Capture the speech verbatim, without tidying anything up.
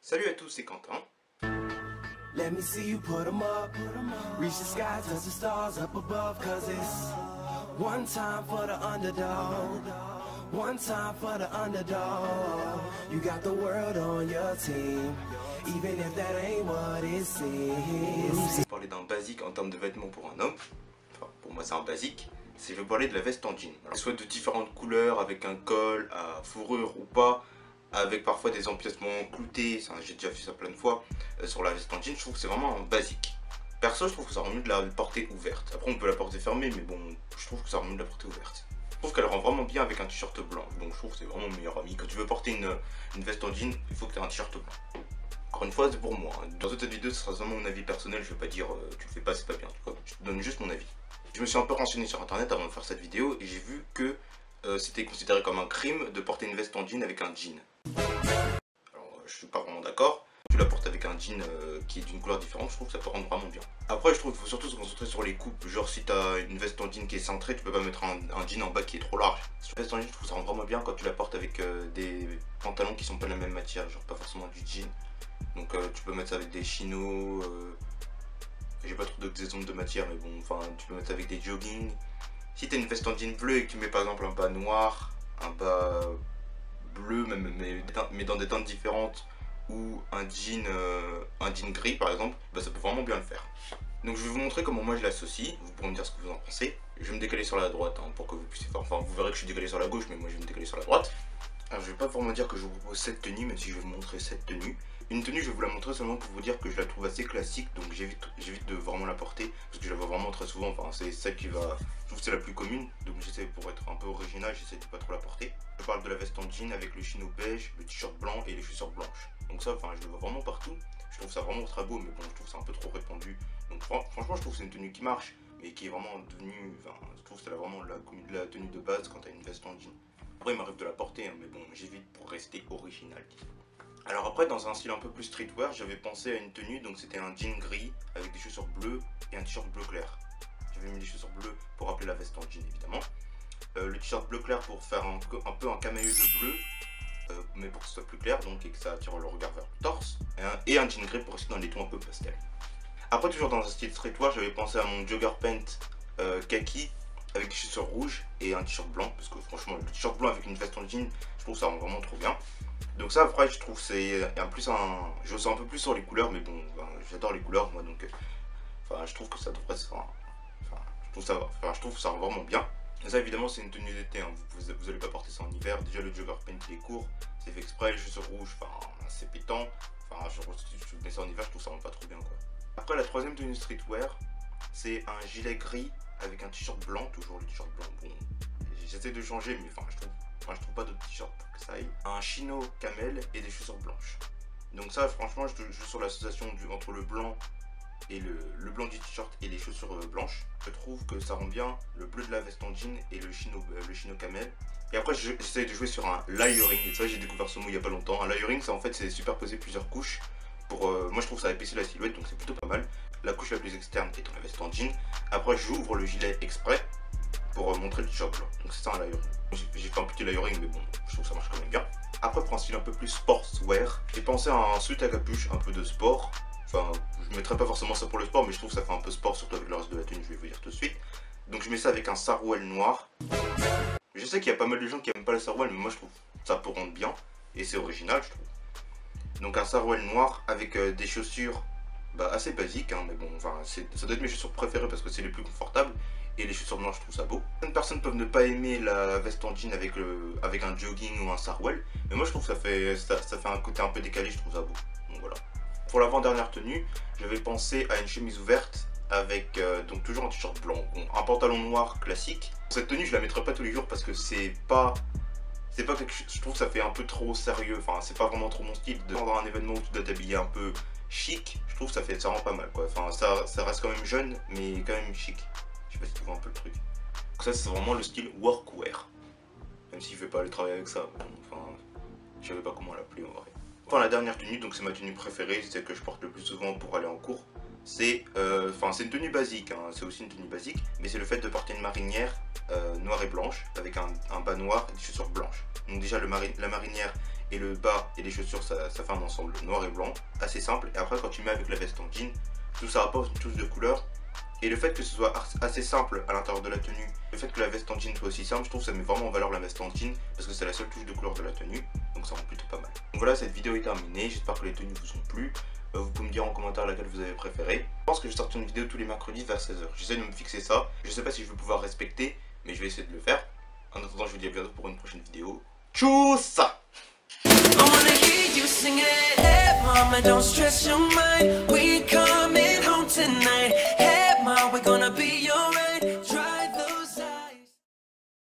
Salut à tous, c'est Quentin. Let me see you put 'em up, reach the sky, touch the stars up above, cause it's one time for the underdog, one time for the underdog. You got the world on your team, even if that ain't what it seems. Je vais parler d'un basique en termes de vêtements pour un homme, enfin pour moi c'est un basique, c'est je vais parler de la veste en jean. Alors, soit de différentes couleurs, avec un col à fourrure ou pas, avec parfois des empiècements cloutés, j'ai déjà fait ça plein de fois, euh, sur la veste en jean, je trouve que c'est vraiment un basique. Perso, je trouve que ça rend mieux de la porter ouverte. Après, on peut la porter fermée, mais bon, je trouve que ça rend mieux de la porter ouverte. Je trouve qu'elle rend vraiment bien avec un t-shirt blanc, donc je trouve que c'est vraiment mon meilleur ami. Quand tu veux porter une, une veste en jean, il faut que tu aies un t-shirt blanc. Encore une fois, c'est pour moi. Dans cette vidéo, ce sera seulement mon avis personnel, je vais pas dire euh, tu le fais pas, c'est pas bien. Je te donne juste mon avis. Je me suis un peu renseigné sur internet avant de faire cette vidéo et j'ai vu que euh, c'était considéré comme un crime de porter une veste en jean avec un jean. Je suis pas vraiment d'accord. Tu la portes avec un jean euh, qui est d'une couleur différente, je trouve que ça peut rendre vraiment bien. Après, je trouve qu'il faut surtout se concentrer sur les coupes. Genre, si tu as une veste en jean qui est cintrée, tu peux pas mettre un, un jean en bas qui est trop large. Cette veste en jean, je trouve que ça rend vraiment bien quand tu la portes avec euh, des pantalons qui sont pas de la même matière, genre pas forcément du jean. Donc, euh, tu peux mettre ça avec des chinos. Euh... J'ai pas trop d'exemples de matière, mais bon, enfin, tu peux mettre ça avec des jogging. Si tu as une veste en jean bleu et que tu mets par exemple un bas noir, un bas bleu, même, mais, mais dans des teintes différentes, ou un jean, euh, un jean gris par exemple, bah ça peut vraiment bien le faire. Donc je vais vous montrer comment moi je l'associe, vous pourrez me dire ce que vous en pensez. Je vais me décaler sur la droite hein, pour que vous puissiez faire, enfin vous verrez que je suis décalé sur la gauche, mais moi je vais me décaler sur la droite. Alors je vais pas vraiment dire que je vous propose cette tenue, même si je vais vous montrer cette tenue. Une tenue, je vais vous la montrer seulement pour vous dire que je la trouve assez classique, donc j'évite j'évite de vraiment la porter, parce que je la vois vraiment très souvent, enfin c'est celle qui va, je trouve que c'est la plus commune, donc j'essaie pour être un peu original, j'essaie de pas trop la porter. Je parle de la veste en jean avec le chino beige, le t-shirt blanc et les chaussures blanches. Donc ça, enfin je le vois vraiment partout, je trouve ça vraiment très beau, mais bon je trouve que c'est un peu trop répandu. Donc franchement je trouve que c'est une tenue qui marche, mais qui est vraiment devenue, enfin je trouve que c'est vraiment la, la tenue de base quand tu as une veste en jean. Après il m'arrive de la porter, hein, mais bon j'évite pour rester original. Alors après, dans un style un peu plus streetwear, j'avais pensé à une tenue, donc c'était un jean gris avec des chaussures bleues et un t-shirt bleu clair. J'avais mis des chaussures bleues pour rappeler la veste en jean évidemment. Euh, le t-shirt bleu clair pour faire un, un peu un camailleux de bleu, euh, mais pour que ce soit plus clair, donc et que ça attire le regard vers le torse. Et un, et un jean gris pour rester dans les tons un peu pastel. Après, toujours dans un style streetwear, j'avais pensé à mon jogger pant euh, kaki avec des chaussures rouges et un t-shirt blanc, parce que franchement le t-shirt blanc avec une veste en jean, je trouve ça rend vraiment trop bien. Donc ça après je trouve c'est en plus un, je sais un peu plus sur les couleurs, mais bon ben, j'adore les couleurs moi, donc enfin je trouve que ça devrait se enfin, enfin je trouve ça enfin je trouve que ça rend vraiment bien. Et ça évidemment c'est une tenue d'été, hein. vous, vous, vous allez pas porter ça en hiver. Déjà le jogger pant il est court, c'est fait exprès, les chaussures rouges, enfin c'est pétant, enfin je, je mets ça en hiver, je trouve ça rend pas trop bien quoi. Après la troisième tenue streetwear, c'est un gilet gris avec un t-shirt blanc, toujours le t-shirt blanc. Bon, j'essaie de changer, mais enfin je trouve Enfin, je trouve pas d'autres t-shirts pour que ça aille. Un chino camel et des chaussures blanches. Donc ça, franchement, je joue sur l'association entre le blanc et le, le blanc du t-shirt et les chaussures blanches. Je trouve que ça rend bien le bleu de la veste en jean et le chino, euh, le chino camel. Et après, j'essaie de jouer sur un layering. Et ça, j'ai découvert ce mot il y a pas longtemps. Un layering, ça en fait, c'est superposer plusieurs couches. Pour, euh, moi, je trouve ça épaissit la silhouette, donc c'est plutôt pas mal. La couche la plus externe étant la veste en jean. Après, j'ouvre le gilet exprès pour montrer le t-shirt blanc. Donc c'est ça un layering. J'ai fait un petit layering, mais bon, je trouve que ça marche quand même bien. Après, pour un style un peu plus sportswear, j'ai pensé à un sweat à capuche, un peu de sport. Enfin, je mettrais pas forcément ça pour le sport, mais je trouve que ça fait un peu sport, surtout avec le reste de la tenue, je vais vous dire tout de suite. Donc je mets ça avec un sarouel noir. Je sais qu'il y a pas mal de gens qui aiment pas le sarouel, mais moi je trouve que ça peut rendre bien. Et c'est original, je trouve. Donc un sarouel noir avec euh, des chaussures bah, assez basiques, hein, mais bon, enfin, ça doit être mes chaussures préférées parce que c'est les plus confortables. Et les chaussures blanches, je trouve ça beau. Certaines personnes peuvent ne pas aimer la veste en jean avec, le, avec un jogging ou un sarouel, mais moi je trouve que ça fait, ça, ça fait un côté un peu décalé, je trouve ça beau. Donc voilà. Pour l'avant-dernière tenue, j'avais pensé à une chemise ouverte avec euh, donc toujours un t-shirt blanc, bon, un pantalon noir classique. Cette tenue, je la mettrai pas tous les jours parce que c'est pas, c'est pas quelque chose, je trouve que ça fait un peu trop sérieux. Enfin, c'est pas vraiment trop mon style. De dans un événement où tu dois t'habiller un peu chic, je trouve que ça fait, ça rend pas mal quoi. Enfin, ça, ça reste quand même jeune, mais quand même chic. Je sais pas si tu vois un peu le truc. Donc ça c'est vraiment le style workwear. Même si je vais pas aller travailler avec ça. Bon, enfin, je savais pas comment l'appeler en vrai. Enfin la dernière tenue, donc c'est ma tenue préférée, c'est celle que je porte le plus souvent pour aller en cours. C'est euh, enfin c'est une tenue basique, hein. C'est aussi une tenue basique, mais c'est le fait de porter une marinière euh, noire et blanche avec un, un bas noir et des chaussures blanches. Donc déjà le mari la marinière et le bas et les chaussures, ça, ça fait un ensemble noir et blanc, assez simple. Et après, quand tu mets avec la veste en jean, tout ça apporte une touche de couleur. Et le fait que ce soit assez simple à l'intérieur de la tenue, le fait que la veste en jean soit aussi simple, je trouve que ça met vraiment en valeur la veste en jean, parce que c'est la seule touche de couleur de la tenue, donc ça rend plutôt pas mal. Donc voilà, cette vidéo est terminée, j'espère que les tenues vous ont plu. Euh, vous pouvez me dire en commentaire laquelle vous avez préféré. Je pense que je vais sortir une vidéo tous les mercredis vers seize heures. J'essaie de me fixer ça, je sais pas si je vais pouvoir respecter, mais je vais essayer de le faire. En attendant, je vous dis à bientôt pour une prochaine vidéo. Tchuss! I wanna hear you sing it, hey mama, don't stress your